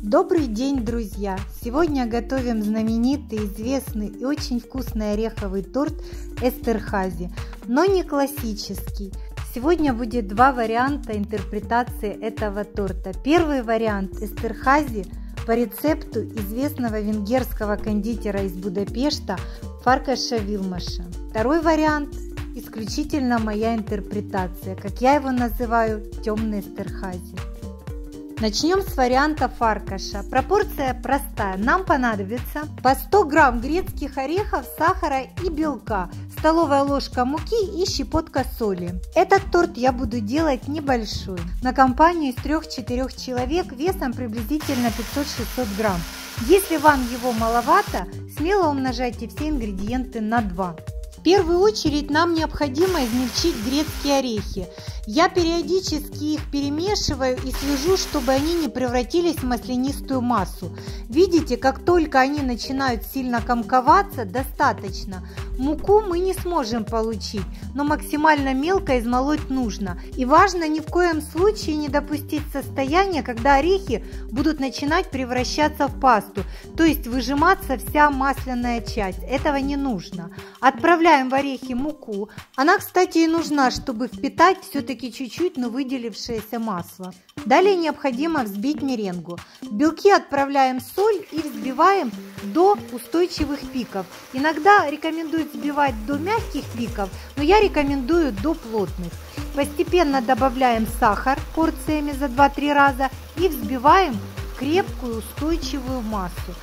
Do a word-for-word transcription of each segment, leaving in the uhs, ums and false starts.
Добрый день, друзья! Сегодня готовим знаменитый, известный и очень вкусный ореховый торт Эстерхази, но не классический. Сегодня будет два варианта интерпретации этого торта. Первый вариант Эстерхази по рецепту известного венгерского кондитера из Будапешта Фаркаша Вилмаша. Второй вариант исключительно моя интерпретация, как я его называю, темный Эстерхази. Начнем с варианта Фаркаша. Пропорция простая. Нам понадобится по сто грамм грецких орехов, сахара и белка, столовая ложка муки и щепотка соли. Этот торт я буду делать небольшой, на компанию из трёх-четырёх человек весом приблизительно пятьсот-шестьсот грамм. Если вам его маловато, смело умножайте все ингредиенты на два. В первую очередь нам необходимо измельчить грецкие орехи. Я периодически их перемешиваю и слежу, чтобы они не превратились в маслянистую массу. Видите, как только они начинают сильно комковаться, достаточно. Муку мы не сможем получить, но максимально мелко измолоть нужно. И важно ни в коем случае не допустить состояния, когда орехи будут начинать превращаться в пасту, то есть выжиматься вся масляная часть. Этого не нужно. Отправляем в орехи муку. Она, кстати, и нужна, чтобы впитать все-таки чуть-чуть, но выделившееся масло. Далее необходимо взбить меренгу. В белки отправляем соль и взбиваем до устойчивых пиков. Иногда рекомендую взбивать до мягких пиков, но я рекомендую до плотных. Постепенно добавляем сахар порциями за два-три раза и взбиваем в крепкую устойчивую массу.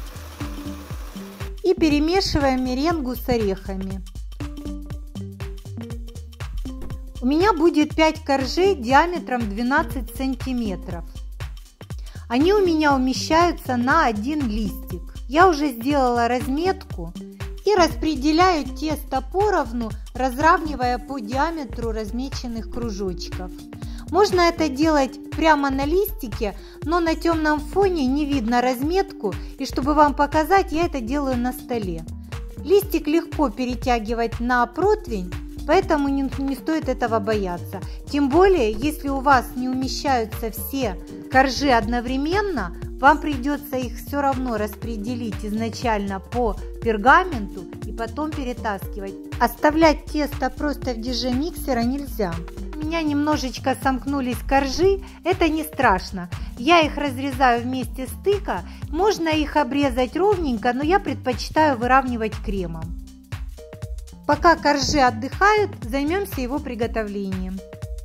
И перемешиваем меренгу с орехами. У меня будет пять коржей диаметром двенадцать сантиметров. Они у меня умещаются на один листик. Я уже сделала разметку и распределяю тесто поровну, разравнивая по диаметру размеченных кружочков. Можно это делать прямо на листике, но на темном фоне не видно разметку, и чтобы вам показать, я это делаю на столе. Листик легко перетягивать на противень, поэтому не, не стоит этого бояться. Тем более, если у вас не умещаются все коржи одновременно, вам придется их все равно распределить изначально по пергаменту и потом перетаскивать. Оставлять тесто просто в деже миксера нельзя. У меня немножечко сомкнулись коржи, это не страшно. Я их разрезаю вместе стыка, можно их обрезать ровненько, но я предпочитаю выравнивать кремом. Пока коржи отдыхают, займемся его приготовлением.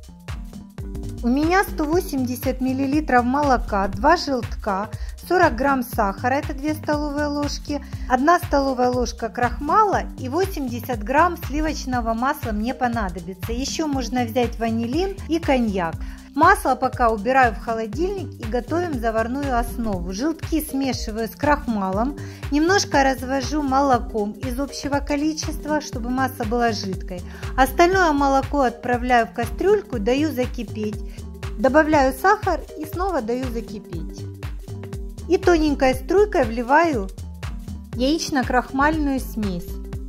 У меня сто восемьдесят миллилитров молока, два желтка, сорок грамм сахара, это две столовые ложки, одна столовая ложка крахмала и восемьдесят грамм сливочного масла мне понадобится. Еще можно взять ванилин и коньяк. Масло пока убираю в холодильник и готовим заварную основу. Желтки смешиваю с крахмалом, немножко развожу молоком из общего количества, чтобы масса была жидкой. Остальное молоко отправляю в кастрюльку, даю закипеть. Добавляю сахар и снова даю закипеть. И тоненькой струйкой вливаю яично-крахмальную смесь.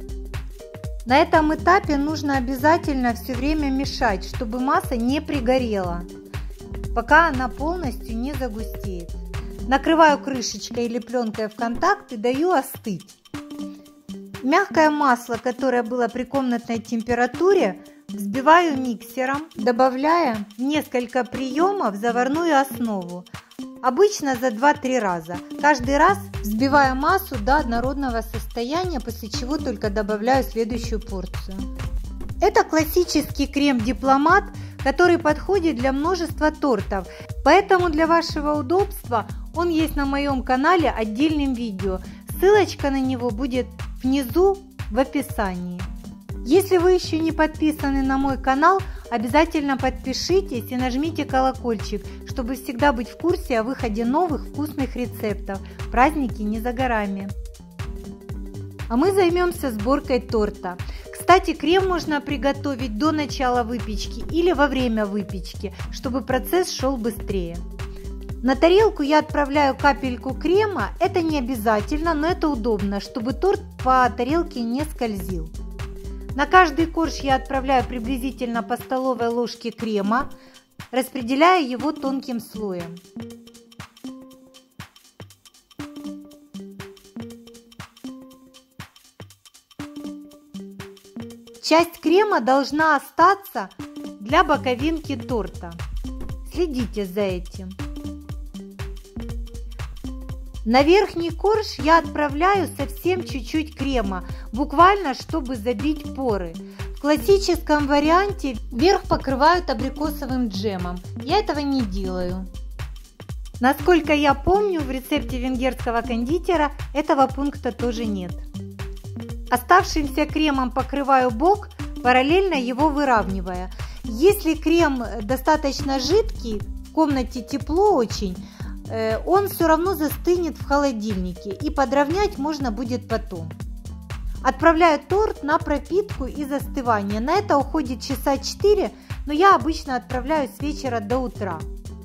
На этом этапе нужно обязательно все время мешать, чтобы масса не пригорела, пока она полностью не загустеет. Накрываю крышечкой или пленкой в контакт и даю остыть. Мягкое масло, которое было при комнатной температуре, взбиваю миксером, добавляя несколько приемов в заварную основу. Обычно за два-три раза. Каждый раз взбиваю массу до однородного состояния, после чего только добавляю следующую порцию. Это классический крем-дипломат, который подходит для множества тортов. Поэтому для вашего удобства он есть на моем канале отдельным видео. Ссылочка на него будет внизу в описании. Если вы еще не подписаны на мой канал, обязательно подпишитесь и нажмите колокольчик, чтобы всегда быть в курсе о выходе новых вкусных рецептов. Праздники не за горами. А мы займемся сборкой торта. Кстати, крем можно приготовить до начала выпечки или во время выпечки, чтобы процесс шел быстрее. На тарелку я отправляю капельку крема. Это не обязательно, но это удобно, чтобы торт по тарелке не скользил. На каждый корж я отправляю приблизительно по столовой ложке крема, распределяя его тонким слоем. есть часть крема должна остаться для боковинки торта. Следите за этим. На верхний корж я отправляю совсем чуть-чуть крема, буквально чтобы забить поры. В классическом варианте верх покрывают абрикосовым джемом. Я этого не делаю. Насколько я помню, в рецепте венгерского кондитера этого пункта тоже нет. Оставшимся кремом покрываю бок, параллельно его выравнивая. Если крем достаточно жидкий, в комнате тепло очень, он все равно застынет в холодильнике, и подровнять можно будет потом. Отправляю торт на пропитку и застывание. На это уходит часа четыре, но я обычно отправляю с вечера до утра.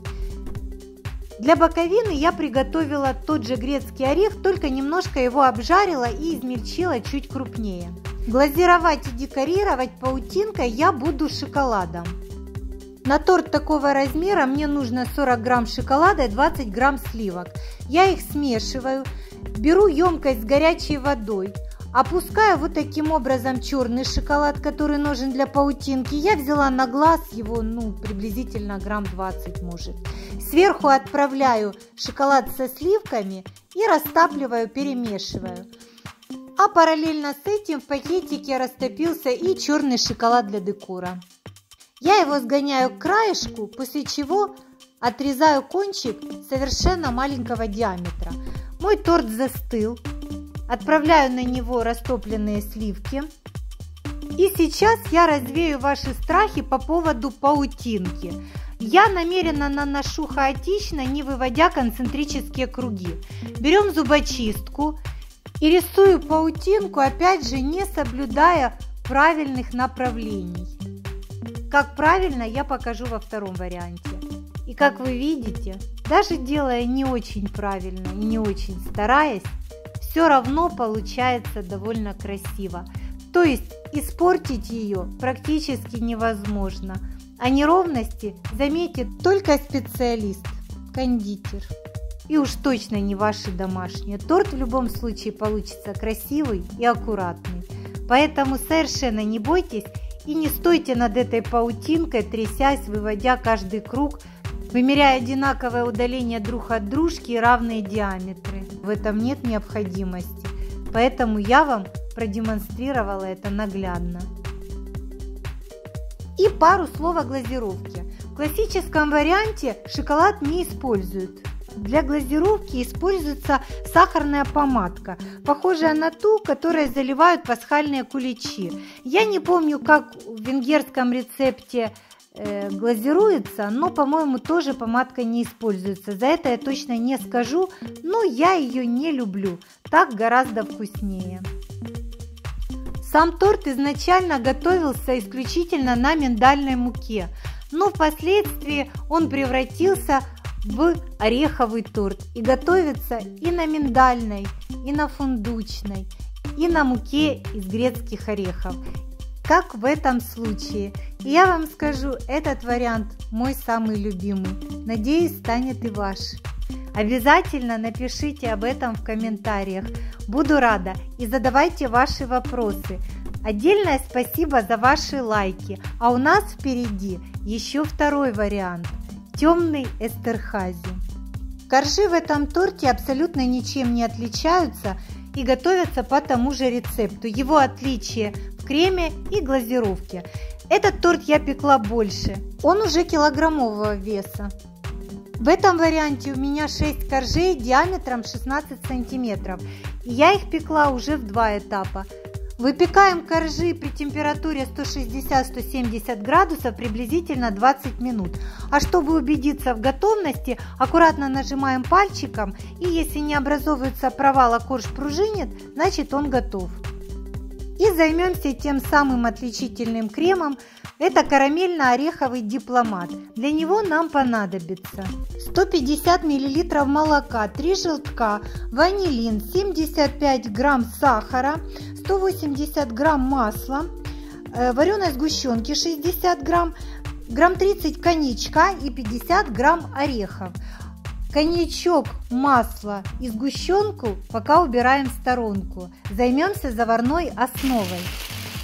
Для боковины я приготовила тот же грецкий орех, только немножко его обжарила и измельчила чуть крупнее. Глазировать и декорировать паутинкой я буду шоколадом. На торт такого размера мне нужно сорок грамм шоколада и двадцать грамм сливок. Я их смешиваю, беру емкость с горячей водой, опускаю вот таким образом черный шоколад, который нужен для паутинки. Я взяла на глаз его, ну, приблизительно грамм двадцать может. Сверху отправляю шоколад со сливками и растапливаю, перемешиваю. А параллельно с этим в пакетике растопился и черный шоколад для декора. Я его сгоняю к краешку, после чего отрезаю кончик совершенно маленького диаметра. Мой торт застыл. Отправляю на него растопленные сливки. И сейчас я развею ваши страхи по поводу паутинки. Я намеренно наношу хаотично, не выводя концентрические круги. Берем зубочистку и рисую паутинку, опять же не соблюдая правильных направлений. Как правильно, я покажу во втором варианте. И как вы видите, даже делая не очень правильно и не очень стараясь, все равно получается довольно красиво. То есть испортить ее практически невозможно. А неровности заметит только специалист, кондитер. И уж точно не ваши домашние. Торт в любом случае получится красивый и аккуратный. Поэтому совершенно не бойтесь и не стойте над этой паутинкой, трясясь, выводя каждый круг, вымеряя одинаковое удаление друг от дружки и равные диаметры. В этом нет необходимости. Поэтому я вам продемонстрировала это наглядно. И пару слов о глазировке. В классическом варианте шоколад не используют. Для глазировки используется сахарная помадка, похожая на ту, которой заливают пасхальные куличи. Я не помню, как в венгерском рецепте э, глазируется, но, по-моему, тоже помадка не используется. За это я точно не скажу, но я ее не люблю. Так гораздо вкуснее. Сам торт изначально готовился исключительно на миндальной муке, но впоследствии он превратился в ореховый торт и готовится и на миндальной, и на фундучной, и на муке из грецких орехов, как в этом случае. И я вам скажу, этот вариант мой самый любимый. Надеюсь, станет и ваш. Обязательно напишите об этом в комментариях. Буду рада, и задавайте ваши вопросы. Отдельное спасибо за ваши лайки. А у нас впереди еще второй вариант. Темный Эстерхази. Коржи в этом торте абсолютно ничем не отличаются и готовятся по тому же рецепту. Его отличие в креме и глазировке. Этот торт я пекла больше. Он уже килограммового веса. В этом варианте у меня шесть коржей диаметром шестнадцать сантиметров. И я их пекла уже в два этапа. Выпекаем коржи при температуре сто шестьдесят — сто семьдесят градусов приблизительно двадцать минут. А чтобы убедиться в готовности, аккуратно нажимаем пальчиком, и если не образовывается провал, а корж пружинит, значит он готов. И займемся тем самым отличительным кремом. Это карамельно-ореховый дипломат. Для него нам понадобится сто пятьдесят миллилитров молока, три желтка, ванилин, семьдесят пять грамм сахара, сто восемьдесят грамм масла, вареной сгущенки шестьдесят грамм, грамм тридцать коньячка и пятьдесят грамм орехов. Коньячок, масло и сгущенку пока убираем в сторонку. Займемся заварной основой.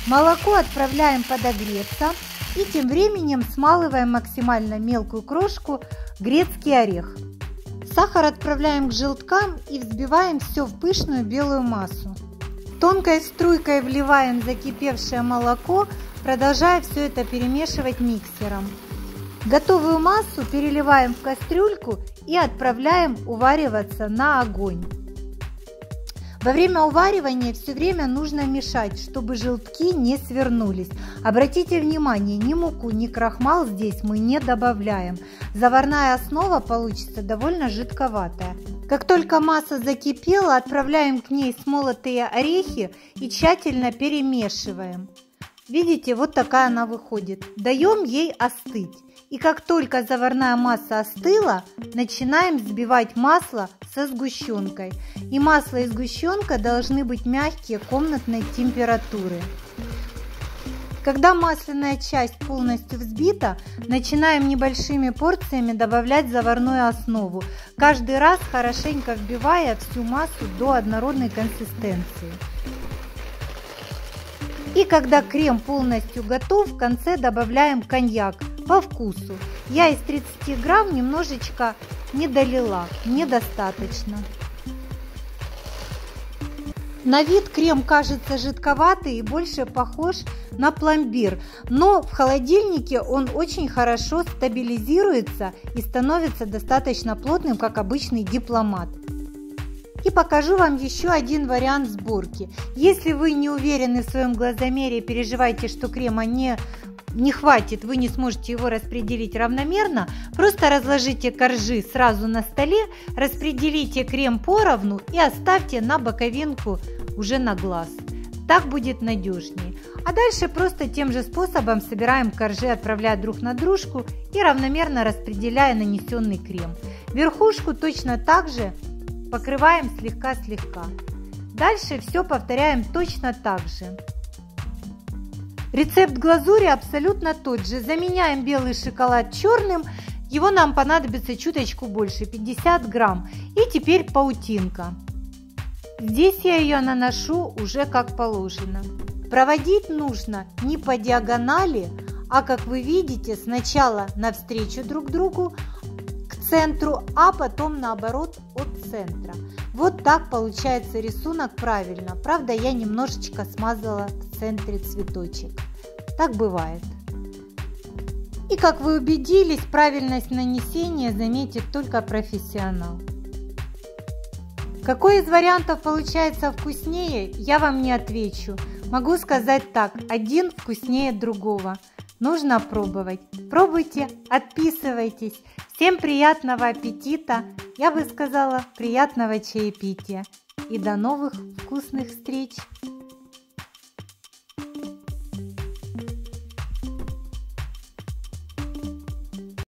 Молоко отправляем подогреться и тем временем смалываем максимально мелкую крошку грецкий орех. Сахар отправляем к желткам и взбиваем все в пышную белую массу. Тонкой струйкой вливаем закипевшее молоко, продолжая все это перемешивать миксером. Готовую массу переливаем в кастрюльку и отправляем увариваться на огонь. Во время уваривания все время нужно мешать, чтобы желтки не свернулись. Обратите внимание, ни муку, ни крахмал здесь мы не добавляем. Заварная основа получится довольно жидковатая. Как только масса закипела, отправляем к ней смолотые орехи и тщательно перемешиваем. Видите, вот такая она выходит. Даем ей остыть. И как только заварная масса остыла, начинаем взбивать масло со сгущенкой. И масло и сгущенка должны быть мягкие, комнатной температуры. Когда масляная часть полностью взбита, начинаем небольшими порциями добавлять заварную основу, каждый раз хорошенько вбивая всю массу до однородной консистенции. И когда крем полностью готов, в конце добавляем коньяк по вкусу. Я из тридцати грамм немножечко не долила, недостаточно. На вид крем кажется жидковатый и больше похож на пломбир, но в холодильнике он очень хорошо стабилизируется и становится достаточно плотным, как обычный дипломат. И покажу вам еще один вариант сборки. Если вы не уверены в своем глазомере и переживаете, что крема не, не хватит, вы не сможете его распределить равномерно, просто разложите коржи сразу на столе, распределите крем поровну и оставьте на боковинку уже на глаз. Так будет надежнее. А дальше просто тем же способом собираем коржи, отправляя друг на дружку и равномерно распределяя нанесенный крем. Верхушку точно так же покрываем слегка-слегка. Дальше все повторяем точно так же. Рецепт глазури абсолютно тот же. Заменяем белый шоколад черным. Его нам понадобится чуточку больше, пятьдесят грамм. И теперь паутинка. Здесь я ее наношу уже как положено. Проводить нужно не по диагонали, а, как вы видите, сначала навстречу друг другу, к центру, а потом наоборот от центра. Вот так получается рисунок правильно. Правда, я немножечко смазала в центре цветочек. Так бывает. И как вы убедились, правильность нанесения заметит только профессионал. Какой из вариантов получается вкуснее, я вам не отвечу. Могу сказать так, один вкуснее другого. Нужно пробовать. Пробуйте, отписывайтесь. Всем приятного аппетита. Я бы сказала, приятного чаепития. И до новых вкусных встреч!